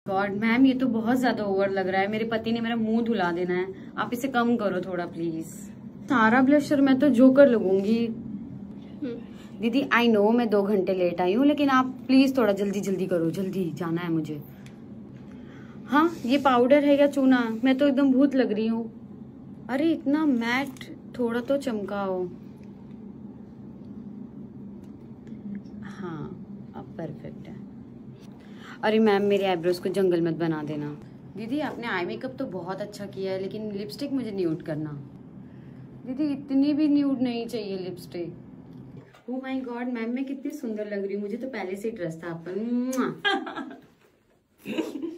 God ma'am, ये तो बहुत ज्यादा ओवर लग रहा है। मेरे पति ने मेरा मुंह धुला देना है, आप इसे कम करो थोड़ा प्लीज। सारा ब्लशर मैं तो जोकर लगूंगी। दीदी आई नो मैं 2 घंटे लेट आई हूँ, लेकिन आप प्लीज थोड़ा जल्दी जल्दी करो, जल्दी जाना है मुझे। हाँ, ये पाउडर है या चूना? मैं तो एकदम भूत लग रही हूँ। अरे इतना मैट, थोड़ा तो चमकाओ। हाँ अब परफेक्ट है। अरे मैम, मेरे आईब्रोज को जंगल मत बना देना। दीदी आपने आई मेकअप तो बहुत अच्छा किया है, लेकिन लिपस्टिक मुझे न्यूड करना। दीदी इतनी भी न्यूड नहीं चाहिए lipstick. Oh my god ma'am, मैं कितनी सुंदर लग रही हूँ, मुझे तो पहले से ही ट्रस्ट था आप पर।